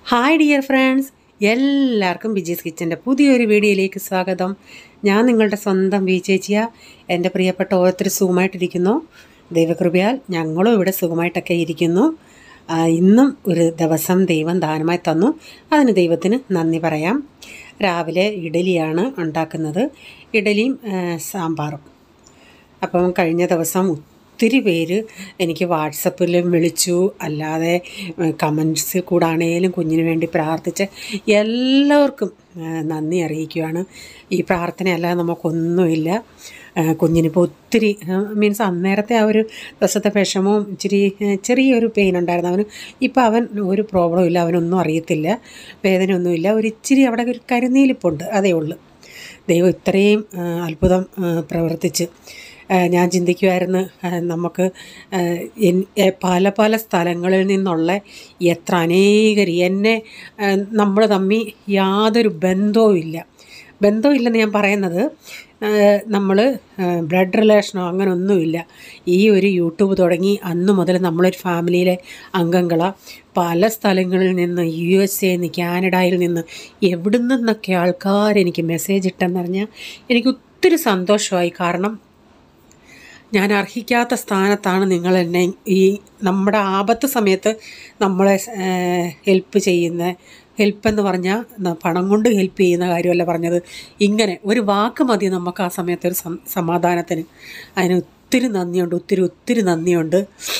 Hi dear friends, എല്ലാവർക്കും ബിജീസ് കിച്ചൻ്റെ പുതിയൊരു വീഡിയോയിലേക്ക് സ്വാഗതം. ഞാൻ നിങ്ങളുടെ സ്വന്തം ബി ചേച്ചിയ. എൻ്റെ പ്രിയപ്പെട്ട ഓരോരുത്തർ സുഖമായിട്ടിരിക്കുന്നു. ദൈവകൃപയാൽ ഞങ്ങളും ഇവിടെ സുഖമായിട്ടൊക്കെ ഇരിക്കുന്നു. ഇന്നും ഒരു ദിവസം ദൈവം ദാനമായി തന്നു. അതിന് ദൈവത്തിന് നന്ദി പറയാം. രാവിലെ ഇഡലിയാണ് ഉണ്ടാക്കുന്നത്, ഇഡലിയും സാമ്പാറും. അപ്പം കഴിഞ്ഞ ദിവസം ഒത്തിരി പേര് എനിക്ക് വാട്സപ്പിലും വിളിച്ചു, അല്ലാതെ കമൻസിൽ കൂടെ ആണെങ്കിലും കുഞ്ഞിന് വേണ്ടി പ്രാർത്ഥിച്ച് എല്ലാവർക്കും നന്ദി അറിയിക്കുകയാണ്. ഈ പ്രാർത്ഥനയല്ലാതെ നമുക്കൊന്നുമില്ല. കുഞ്ഞിനിപ്പോൾ ഒത്തിരി മീൻസ് അന്നേരത്തെ ആ ഒരു ദിവസത്തെ വിഷമവും ചെറിയൊരു പെയിൻ ഉണ്ടായിരുന്നു അവന്. ഇപ്പം അവൻ ഒരു പ്രോബ്ലം ഇല്ല, അവനൊന്നും അറിയത്തില്ല, വേദനയൊന്നുമില്ല. ഇച്ചിരി അവിടെ ഒരു കരുനീലിപ്പുണ്ട്, അതേ ഉള്ളൂ. ദൈവം ഇത്രയും അത്ഭുതം പ്രവർത്തിച്ച്. ഞാൻ ചിന്തിക്കുമായിരുന്നു, നമുക്ക് പല പല സ്ഥലങ്ങളിൽ നിന്നുള്ള എത്ര അനേകർ എന്നെ നമ്മൾ തമ്മിൽ യാതൊരു ബന്ധവുമില്ലെന്ന് ഞാൻ പറയുന്നത്, നമ്മൾ ബ്ലഡ് റിലേഷനോ അങ്ങനെയൊന്നുമില്ല. ഈ ഒരു യൂട്യൂബ് തുടങ്ങി അന്ന് മുതൽ നമ്മളൊരു ഫാമിലിയിലെ അംഗങ്ങളാണ്. പല സ്ഥലങ്ങളിൽ നിന്ന്, USA നിന്ന്, കാനഡയിൽ നിന്ന്, എവിടെ നിന്നൊക്കെ ആൾക്കാരെനിക്ക് മെസ്സേജ് ഇട്ടെന്ന് പറഞ്ഞാൽ എനിക്ക് ഒത്തിരി സന്തോഷമായി. കാരണം ഞാൻ അർഹിക്കാത്ത സ്ഥാനത്താണ് നിങ്ങൾ എന്നെ ഈ നമ്മുടെ ആപത്ത് സമയത്ത് നമ്മളെ ഹെൽപ്പെന്ന് പറഞ്ഞാൽ പണം കൊണ്ട് ഹെൽപ്പ് ചെയ്യുന്ന കാര്യമല്ല പറഞ്ഞത്. ഇങ്ങനെ ഒരു വാക്ക് മതി നമുക്ക് ആ സമയത്ത് ഒരു സമാധാനത്തിന്. അതിന് ഒത്തിരി നന്ദിയുണ്ട്, ഒത്തിരി നന്ദിയുണ്ട്.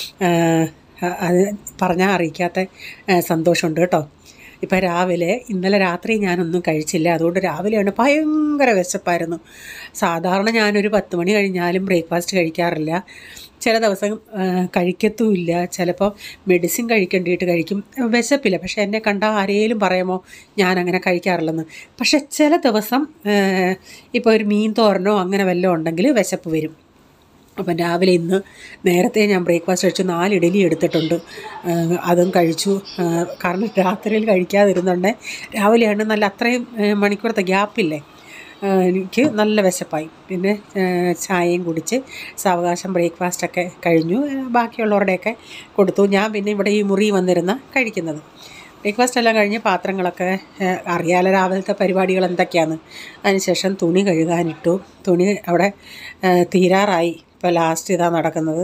അത് പറഞ്ഞാൽ അറിയിക്കാത്ത സന്തോഷമുണ്ട് കേട്ടോ. ഇപ്പം ഇന്നലെ രാത്രി ഞാനൊന്നും കഴിച്ചില്ല, അതുകൊണ്ട് രാവിലെയാണ് ഭയങ്കര വിശപ്പായിരുന്നു. സാധാരണ ഞാനൊരു 10 മണി കഴിഞ്ഞാലും ബ്രേക്ക്ഫാസ്റ്റ് കഴിക്കാറില്ല. ചില ദിവസം കഴിക്കത്തുമില്ല. ചിലപ്പോൾ മെഡിസിൻ കഴിക്കേണ്ടിയിട്ട് കഴിക്കും, വിശപ്പില്ല. പക്ഷേ എന്നെ കണ്ടാൽ ആരെങ്കിലും പറയുമോ ഞാനങ്ങനെ കഴിക്കാറില്ലെന്ന്. പക്ഷേ ചില ദിവസം ഇപ്പോൾ ഒരു മീൻ തോരനോ അങ്ങനെ വല്ലതും ഉണ്ടെങ്കിൽ വിശപ്പ് വരും. അപ്പം രാവിലെ ഇന്ന് നേരത്തെ ഞാൻ ബ്രേക്ക്ഫാസ്റ്റ് കഴിച്ചു, 4 ഇഡലി എടുത്തിട്ടുണ്ട്, അതും കഴിച്ചു. കാരണം രാത്രിയിൽ കഴിക്കാതിരുന്നുണ്ട്, രാവിലെയാണ് നല്ല അത്രയും മണിക്കൂറത്തെ ഗ്യാപ്പില്ലേ, എനിക്ക് നല്ല വിശപ്പായി. പിന്നെ ചായയും കുടിച്ച് സാവകാശം ബ്രേക്ക്ഫാസ്റ്റൊക്കെ കഴിഞ്ഞു. ബാക്കിയുള്ളവരുടെയൊക്കെ കൊടുത്തു. ഞാൻ പിന്നെ ഇവിടെ ഈ മുറി വന്നിരുന്ന കഴിക്കുന്നത്. ബ്രേക്ക്ഫാസ്റ്റ് എല്ലാം കഴിഞ്ഞ് പാത്രങ്ങളൊക്കെ അറിയാലോ രാവിലത്തെ പരിപാടികൾ എന്തൊക്കെയാണ്. അതിനുശേഷം തുണി കഴുകാനിട്ടു. തുണി അവിടെ തീരാറായി. ഇപ്പോൾ ലാസ്റ്റ് ഇതാണ് നടക്കുന്നത്.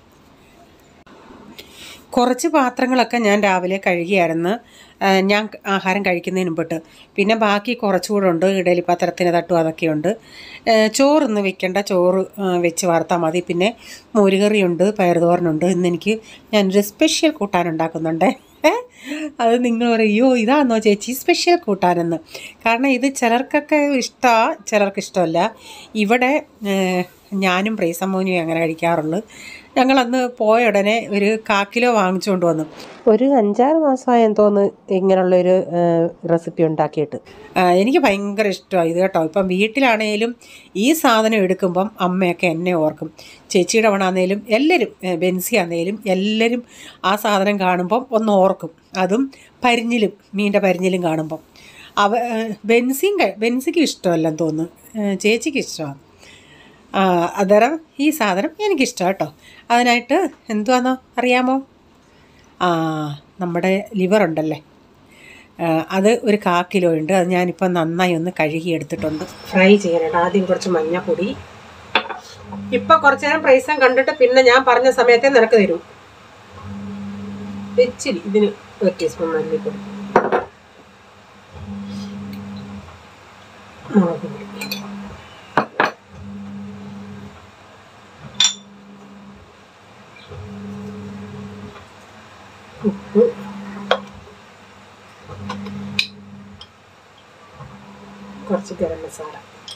കുറച്ച് പാത്രങ്ങളൊക്കെ ഞാൻ രാവിലെ കഴുകിയായിരുന്നു, ഞാൻ ആഹാരം കഴിക്കുന്നതിന് മുമ്പിട്ട്. പിന്നെ ബാക്കി കുറച്ചുകൂടെ ഉണ്ട്, ഇഡലി പാത്രത്തിന് തട്ടും അതൊക്കെയുണ്ട്. ചോറൊന്നും വെക്കേണ്ട, ചോറ് വെച്ച് വാർത്താൽ മതി. പിന്നെ മോരുകറിയുണ്ട്, പയറുതോരനുണ്ട്. ഇന്നെനിക്ക് ഞാനൊരു സ്പെഷ്യൽ കൂട്ടാനുണ്ടാക്കുന്നുണ്ട്. അത് നിങ്ങൾ പറയോ ഇതാണോ ചേച്ചി സ്പെഷ്യൽ കൂട്ടാനെന്ന്? കാരണം ഇത് ചിലർക്കൊക്കെ ഇഷ്ടമാണ്, ചിലർക്ക് ഇഷ്ടമല്ല. ഇവിടെ ഞാനും പ്രൈസമ്മോനും അങ്ങനെ കഴിക്കാറുള്ളൂ. ഞങ്ങളന്ന് പോയ ഉടനെ ഒരു 1/4 കിലോ വാങ്ങിച്ചുകൊണ്ട് വന്നു. ഒരു 5-6 മാസമായെന്ന് തോന്നുന്നു ഇങ്ങനെയുള്ളൊരു റെസിപ്പി ഉണ്ടാക്കിയിട്ട്. എനിക്ക് ഭയങ്കര ഇഷ്ടമാണ് ഇത് കേട്ടോ. ഇപ്പം വീട്ടിലാണേലും ഈ സാധനം എടുക്കുമ്പം അമ്മയൊക്കെ എന്നെ ഓർക്കും. ചേച്ചിയുടെ വണാന്നേലും എല്ലാവരും, ബെൻസി ആന്നേലും എല്ലാവരും ആ സാധനം കാണുമ്പം ഒന്ന് ഓർക്കും. അതും മീൻ്റെ പരിഞ്ഞിലും കാണുമ്പം ബെൻസിക്ക് ഇഷ്ടമല്ലെന്ന് തോന്നുന്നു, ചേച്ചിക്ക് ഇഷ്ടമാണ്. അന്നേരം ഈ സാധനം എനിക്കിഷ്ടമാണ് കേട്ടോ. അതിനായിട്ട് എന്തുവാണെന്നോ അറിയാമോ? നമ്മുടെ ലിവറുണ്ടല്ലേ, അത് ഒരു 1/4 കിലോ ഉണ്ട്. അത് ഞാനിപ്പോൾ നന്നായി ഒന്ന് കഴുകി എടുത്തിട്ടുണ്ട്. ഫ്രൈ ചെയ്യാനായിട്ട് ആദ്യം കുറച്ച് മഞ്ഞപ്പൊടി. ഇപ്പം കുറച്ച് നേരം പ്രൈസം കണ്ടിട്ട് പിന്നെ ഞാൻ പറഞ്ഞ സമയത്തെ നിനക്ക് തരും. ഇച്ചിരി ഇതിന് 1 ടീസ്പൂൺ മല്ലിപ്പൊടി, മുളക് പൊടി, ഉപ്പ്, കുറച്ച് ഗരം മസാല.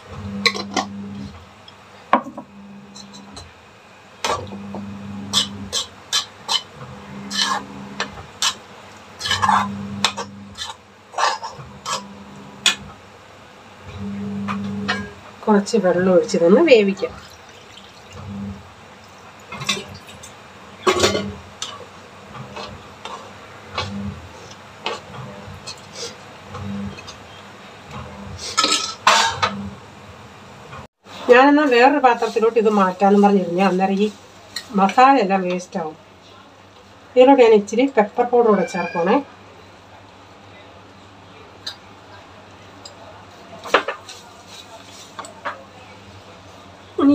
കുറച്ച് വെള്ളം ഒഴിച്ചിതൊന്ന് വേവിക്കാം. ഞാനെന്നാൽ വേറൊരു പാത്രത്തിലോട്ട് ഇത് മാറ്റാമെന്ന് പറഞ്ഞിരുന്നു. അന്നേരം ഈ മസാല എല്ലാം വേസ്റ്റ് ആവും. ഇതിലോട്ട് ഞാൻ ഇച്ചിരി പെപ്പർ പൗഡർ കൂടെ ചേർക്കണേ.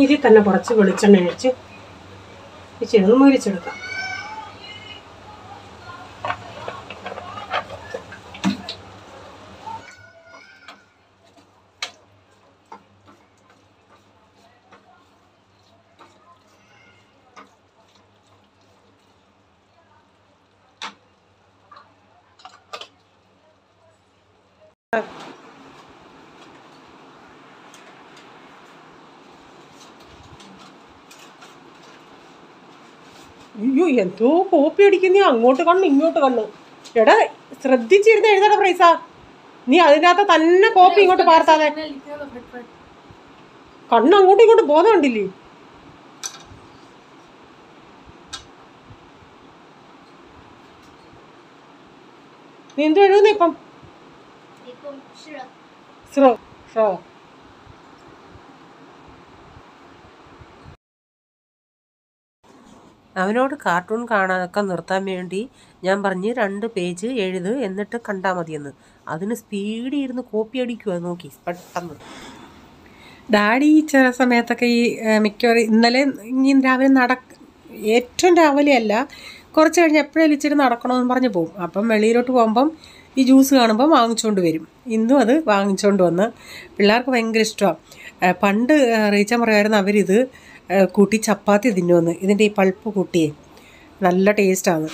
ഇതിൽ തന്നെ കുറച്ച് വെളിച്ചെണ്ണ ഒഴിച്ച് ഇച്ചിരി മുരിച്ചെടുക്കാം. അയ്യോ, എന്തോ കോപ്പി അടിക്കുന്ന, അങ്ങോട്ട് കണ്ണ് ഇങ്ങോട്ട് കണ്ണ്. എടാ ശ്രദ്ധിച്ചിരുന്ന് എഴുതണ പ്രൈസാ, നീ അതിനകത്ത് തന്നെ കോപ്പി ഇങ്ങോട്ട് പാർത്താതെ. കണ്ണ് അങ്ങോട്ടും ഇങ്ങോട്ടും ബോധം ഉണ്ടില്ലേ? നീ എന്തോ എഴുതുന്ന ഇപ്പം? അവനോട് കാർട്ടൂൺ കാണാനൊക്കെ നിർത്താൻ വേണ്ടി ഞാൻ പറഞ്ഞ് 2 പേജ് എഴുത്, എന്നിട്ട് കണ്ടാൽ മതിയെന്ന്. അതിന് സ്പീഡിൽ ഇരുന്ന് കോപ്പി അടിക്കുക നോക്കി പെട്ടെന്ന്. ഡാഡി ചില സമയത്തൊക്കെ ഈ മിക്കവാറും ഇന്നലെ ഇനി രാവിലെ ഏറ്റവും രാവിലെ അല്ല, കുറച്ച് കഴിഞ്ഞ് എപ്പോഴും ഇച്ചിരി നടക്കണമെന്ന് പറഞ്ഞ് പോകും. അപ്പം വെളിയിലോട്ട് പോകുമ്പം ഈ ജ്യൂസ് കാണുമ്പോൾ വാങ്ങിച്ചുകൊണ്ട് വരും. ഇന്നും അത് വാങ്ങിച്ചുകൊണ്ട് വന്ന് പിള്ളേർക്ക് ഭയങ്കര ഇഷ്ടമാണ്. പണ്ട് റീച്ചാൻ പറയുമായിരുന്നു അവരിത് കൂട്ടി ചപ്പാത്തി തിന്നുമെന്ന്. ഇതിൻ്റെ ഈ പൾപ്പ് കൂട്ടിയേ നല്ല ടേസ്റ്റാണ്.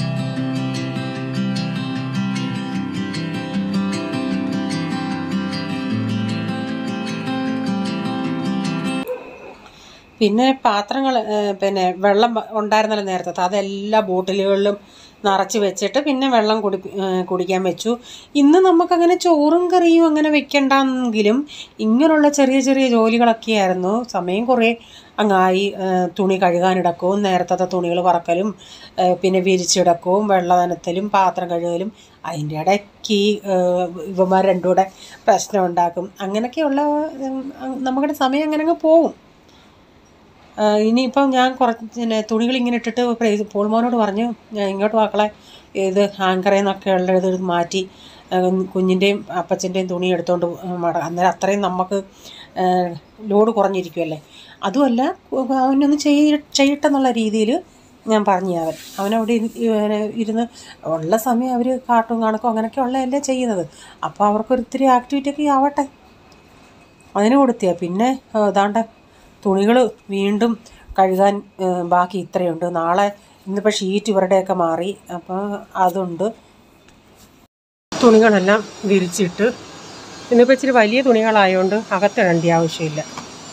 പിന്നെ പാത്രങ്ങൾ, പിന്നെ വെള്ളം ഉണ്ടായിരുന്നല്ലോ നേരത്തെ, അതെല്ലാ ബോട്ടിലുകളിലും നിറച്ച് വെച്ചിട്ട് പിന്നെ വെള്ളം കുടിക്കാൻ വെച്ചു. ഇന്ന് നമുക്കങ്ങനെ ചോറും കറിയും അങ്ങനെ വെക്കണ്ടെങ്കിലും ഇങ്ങനെയുള്ള ചെറിയ ചെറിയ ജോലികളൊക്കെ ആയിരുന്നു. സമയം കുറേ അങ്ങായി. തുണി കഴുകാനിടക്കവും നേരത്തെ തുണികൾ പറക്കലും പിന്നെ വിരിച്ചിടക്കവും വെള്ളം നനത്തലും പാത്രം കഴുകലും. അതിൻ്റെ ഇടയ്ക്ക് ഇവന്മാർ രണ്ടും കൂടെ പ്രശ്നം ഉണ്ടാക്കും. അങ്ങനെയൊക്കെയുള്ള നമ്മുടെ സമയം അങ്ങനെ അങ്ങ് പോവും. ഇനിയിപ്പം ഞാൻ കുറച്ച് തുണികൾ ഇങ്ങനെ ഇട്ടിട്ട് പോൾമോനോട് പറഞ്ഞു, ഞാൻ ഇങ്ങോട്ട് മക്കളെ ഇത് ഹാങ്കറിൽ നിന്നൊക്കെ ഉള്ള ഇത് മാറ്റി കുഞ്ഞിൻ്റെയും അപ്പച്ചൻ്റെയും തുണി എടുത്തുകൊണ്ട് അന്നേരം അത്രയും നമുക്ക് ലോഡ് കുറഞ്ഞിരിക്കുമല്ലേ. അതുമല്ല അവനൊന്ന് ചെയ്യട്ടെന്നുള്ള രീതിയിൽ ഞാൻ പറഞ്ഞു. അവനവിടെ ഇരുന്ന് ഉള്ള സമയം അവർ കാർട്ടൂൺ കാണുക്കോ അങ്ങനെയൊക്കെ ഉള്ളതല്ലേ ചെയ്യുന്നത്. അപ്പോൾ അവർക്കൊരിത്തിരി ആക്ടിവിറ്റിയൊക്കെ ആവട്ടെ, അതിന് കൊടുത്തിയാ. പിന്നെ അതാണ്ട തുണികൾ വീണ്ടും കഴുകാൻ ബാക്കി ഇത്രയുണ്ട്. നാളെ ഇന്നിപ്പോൾ ഷീറ്റ് ഇവരുടെയൊക്കെ മാറി, അപ്പോൾ അതുണ്ട്. തുണികളെല്ലാം വിരിച്ചിട്ട് ഇന്നിപ്പോൾ ഇച്ചിരി വലിയ തുണികളായതുകൊണ്ട് അകത്തിടേണ്ട ആവശ്യമില്ല,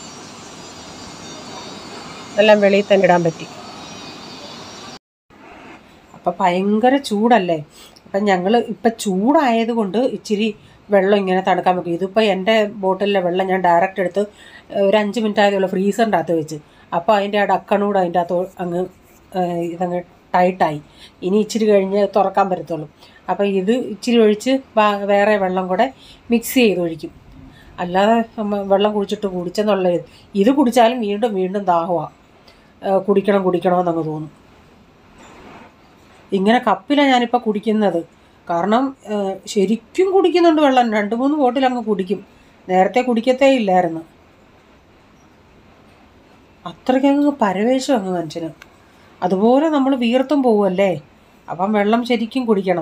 എല്ലാം വെളിയിൽ തന്നെ ഇടാൻ പറ്റി. അപ്പം ഭയങ്കര ചൂടല്ലേ. അപ്പം ഞങ്ങൾ ഇപ്പം ചൂടായതുകൊണ്ട് ഇച്ചിരി വെള്ളം ഇങ്ങനെ തണുക്കാൻ വെക്കും. ഇതിപ്പോൾ എൻ്റെ ബോട്ടിലിലെ വെള്ളം ഞാൻ ഡയറക്റ്റ് എടുത്ത് ഒരു 5 മിനിറ്റ് ആയതുള്ള ഫ്രീസറിൻ്റെ അകത്ത് വെച്ച്. അപ്പോൾ അതിൻ്റെ ആ ഡക്കണൂടെ അതിൻ്റെ അകത്ത് ഇതങ്ങ് ടൈറ്റായി. ഇനി ഇച്ചിരി കഴിഞ്ഞ് തുറക്കാൻ പറ്റത്തുള്ളൂ. അപ്പോൾ ഇത് ഇച്ചിരി ഒഴിച്ച് വേറെ വെള്ളം കൂടെ മിക്സ് ചെയ്ത് ഒഴിക്കും. അല്ലാതെ വെള്ളം കുടിച്ചെന്നുള്ള ഇത് കുടിച്ചാലും വീണ്ടും വീണ്ടും ദാഹമാണ്, കുടിക്കണമെന്നങ്ങ് തോന്നും. ഇങ്ങനെ കപ്പിലാണ് ഞാനിപ്പോൾ കുടിക്കുന്നത്. കാരണം ശരിക്കും കുടിക്കുന്നുണ്ട് വെള്ളം. 2-3 ബോട്ടിൽ അങ്ങ് കുടിക്കും. നേരത്തെ കുടിക്കത്തേ ഇല്ലായിരുന്നു. അത്രയ്ക്കങ്ങ് പരവേശം അങ്ങ് മനുഷ്യന്. അതുപോലെ നമ്മൾ വീർത്തും പോവുമല്ലേ. അപ്പം വെള്ളം ശരിക്കും കുടിക്കണം.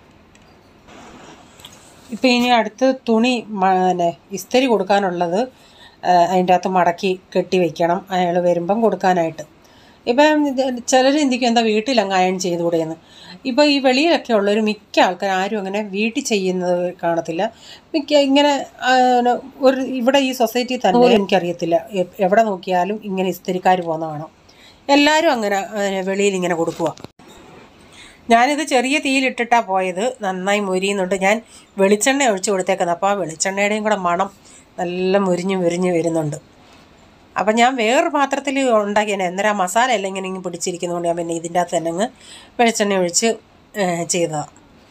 ഇപ്പം ഇനി അടുത്ത് തുണി ഇസ്തിരി കൊടുക്കാനുള്ളത് അതിൻ്റെ അകത്ത് മടക്കി കെട്ടി വയ്ക്കണം, അയാൾ വരുമ്പം കൊടുക്കാനായിട്ട്. ഇപ്പം ചിലർ ചിന്തിക്കും എന്താ വീട്ടിലങ്ങ് അയൺ ചെയ്തുകൂടെയെന്ന്. ഇപ്പോൾ ഈ വെളിയിലൊക്കെ ഉള്ളൊരു മിക്ക ആൾക്കാർ ആരും അങ്ങനെ വീട്ടിൽ ചെയ്യുന്നത് കാണത്തില്ല. ഇങ്ങനെ ഇവിടെ ഈ സൊസൈറ്റി തന്നെ എനിക്കറിയത്തില്ല, എവിടെ നോക്കിയാലും ഇങ്ങനെ ഇസ്തിരിക്കാർ പോകുന്ന കാണാം. എല്ലാവരും അങ്ങനെ വെളിയിൽ ഇങ്ങനെ കൊടുക്കുക. ഞാനിത് ചെറിയ തീയിലിട്ടിട്ടാണ് പോയത്. നന്നായി മൊരിയുന്നുണ്ട്. ഞാൻ വെളിച്ചെണ്ണ ഒഴിച്ച് കൊടുത്തേക്കുന്നത്. അപ്പോൾ ആ വെളിച്ചെണ്ണയുടെയും കൂടെ മണം നല്ല മുരിഞ്ഞ് വരുന്നുണ്ട്. അപ്പം ഞാൻ വേറൊരു പാത്രത്തിൽ ഉണ്ടാക്കിയാണ്. അന്നേരം ആ മസാല എല്ലാം ഇങ്ങനെ പിടിച്ചിരിക്കുന്നതുകൊണ്ട് ഞാൻ പിന്നെ ഇതിൻ്റെ അകത്ത് തന്നെ അങ്ങ് വെളിച്ചെണ്ണ ഒഴിച്ച് ചെയ്തതാണ്.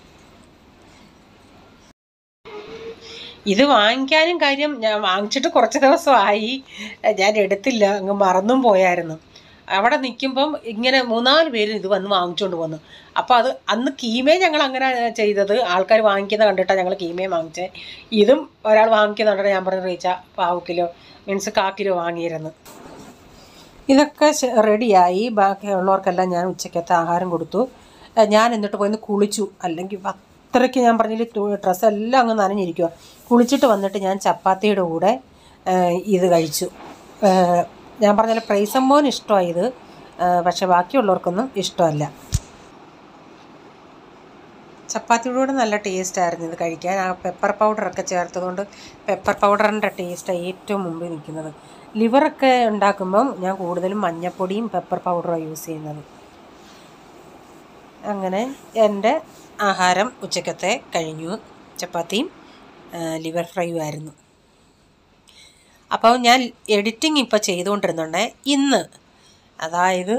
ഇത് വാങ്ങിക്കാനും കാര്യം, ഞാൻ വാങ്ങിച്ചിട്ട് കുറച്ച് ദിവസമായി, ഞാൻ എടുത്തില്ല, അങ്ങ് മറന്നും പോയായിരുന്നു. അവിടെ നിൽക്കുമ്പം ഇങ്ങനെ 3-4 പേര് ഇത് വന്ന് വാങ്ങിച്ചുകൊണ്ട് വന്നു. അപ്പോൾ അത് അന്ന് കീമേ ഞങ്ങൾ അങ്ങനെ ചെയ്തത്. ആൾക്കാർ വാങ്ങിക്കുന്നത് കണ്ടിട്ടാണ് ഞങ്ങൾ കീമേ വാങ്ങിച്ചത്. ഇതും ഒരാൾ വാങ്ങിക്കുന്നത് കണ്ടിട്ട് ഞാൻ പറഞ്ഞു റീച്ച 1/4 കിലോ മീൻസ് 1/4 കിലോ വാങ്ങിയിരുന്നു. ഇതൊക്കെ റെഡിയായി. ബാക്കിയുള്ളവർക്കെല്ലാം ഞാൻ ഉച്ചക്കത്തെ ആഹാരം കൊടുത്തു. ഞാൻ എന്നിട്ട് പോയിന്ന് കുളിച്ചു. അല്ലെങ്കിൽ അത്രയ്ക്ക് ഞാൻ പറഞ്ഞില്ല, ഡ്രസ്സെല്ലാം അങ്ങ് നനഞ്ഞിരിക്കുക. കുളിച്ചിട്ട് വന്നിട്ട് ഞാൻ ചപ്പാത്തിയുടെ കൂടെ ഇത് കഴിച്ചു. ഞാൻ പറഞ്ഞാൽ പ്രൈസമ്മോന് ഇഷ്ടമായി ഇത്, പക്ഷെ ബാക്കിയുള്ളവർക്കൊന്നും ഇഷ്ടമല്ല. ചപ്പാത്തിയുടെ കൂടെ നല്ല ടേസ്റ്റായിരുന്നു ഇത് കഴിക്കാൻ. ആ പെപ്പർ പൗഡറൊക്കെ ചേർത്തതുകൊണ്ട് പെപ്പർ പൗഡറിൻ്റെ ടേസ്റ്റാണ് ഏറ്റവും മുമ്പിൽ നിൽക്കുന്നത്. ലിവറൊക്കെ ഉണ്ടാക്കുമ്പം ഞാൻ കൂടുതലും മഞ്ഞൾപ്പൊടിയും പെപ്പർ പൗഡറും യൂസ് ചെയ്യുന്നത്. അങ്ങനെ എൻ്റെ ആഹാരം ഉച്ചക്കത്തെ കഴിഞ്ഞു. ചപ്പാത്തിയും ലിവർ ഫ്രൈയും ആയിരുന്നു. അപ്പോൾ ഞാൻ എഡിറ്റിംഗ് ഇപ്പോൾ ചെയ്തുകൊണ്ടിരുന്നുണ്ട്. ഇന്ന് അതായത്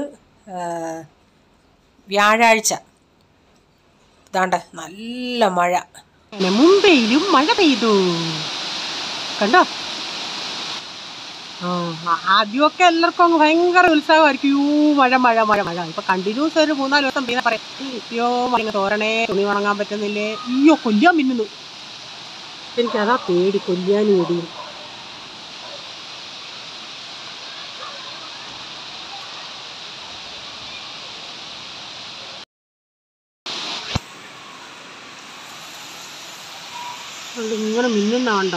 വ്യാഴാഴ്ച ഇതാണ്ട് നല്ല മഴ. മുംബൈയിലും മഴ പെയ്തു കണ്ടോ. ആദ്യമൊക്കെ എല്ലാവർക്കും അങ്ങ് ഭയങ്കര ഉത്സാഹമായിരിക്കും. മഴ മഴ മഴ മഴ. ഇപ്പം കണ്ടിന്യൂസ് ഒരു 3-4 ദിവസം പിന്നെ പറയാം, അയ്യോ മഴ തോരണേ, തുണി ഉണങ്ങാൻ പറ്റുന്നില്ലേ, അയ്യോ കൊല്ലാൻ മിന്നുന്നു. എനിക്കതാ പേടി, കൊല്ലാനും ഇടിയും. ഇങ്ങനെ മിന്നുന്ന കണ്ടോ.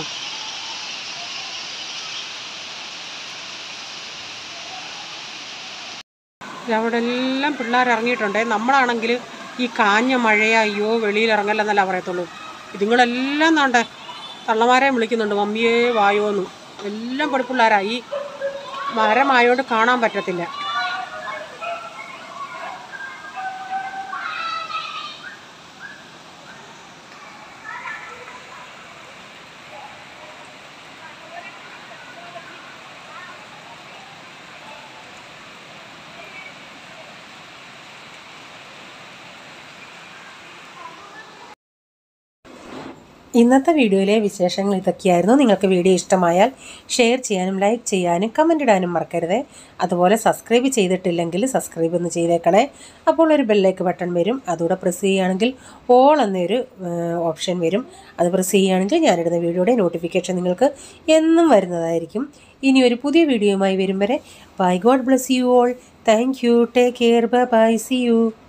അവിടെ എല്ലാം പിള്ളേർ ഇറങ്ങിയിട്ടുണ്ട്. നമ്മളാണെങ്കിൽ ഈ കാഞ്ഞ മഴയാ, അയ്യോ വെളിയിൽ ഇറങ്ങല്ലെന്നല്ല പറയത്തുള്ളൂ. ഇതുങ്ങളെല്ലാം നാണ്ടേ തള്ളമാരെ വിളിക്കുന്നുണ്ട്, മമ്മിയേ വായോന്ന്. എല്ലാം പൊടിപ്പിള്ളേരായി. മരമായോണ്ട് കാണാൻ പറ്റത്തില്ല. ഇന്നത്തെ വീഡിയോയിലെ വിശേഷങ്ങൾ ഇതൊക്കെയായിരുന്നു. നിങ്ങൾക്ക് വീഡിയോ ഇഷ്ടമായാൽ ഷെയർ ചെയ്യാനും ലൈക്ക് ചെയ്യാനും കമൻ്റ് ഇടാനും മറക്കരുത്. അതുപോലെ സബ്സ്ക്രൈബ് ചെയ്തിട്ടില്ലെങ്കിൽ സബ്സ്ക്രൈബ് ഒന്ന് ചെയ്തേക്കണേ. അപ്പോൾ ഒരു ബെല്ലൈക്ക് ബട്ടൺ വരും, അതുകൂടെ പ്രസ് ചെയ്യുകയാണെങ്കിൽ ഓൾ എന്നൊരു ഓപ്ഷൻ വരും. അത് പ്രസ് ചെയ്യുകയാണെങ്കിൽ ഞാനിടുന്ന വീഡിയോയുടെ നോട്ടിഫിക്കേഷൻ നിങ്ങൾക്ക് എന്നും വരുന്നതായിരിക്കും. ഇനി ഒരു പുതിയ വീഡിയോയുമായി വരും വരെ bye. God bless you all. Thank you. Take care. Bye bye. See U.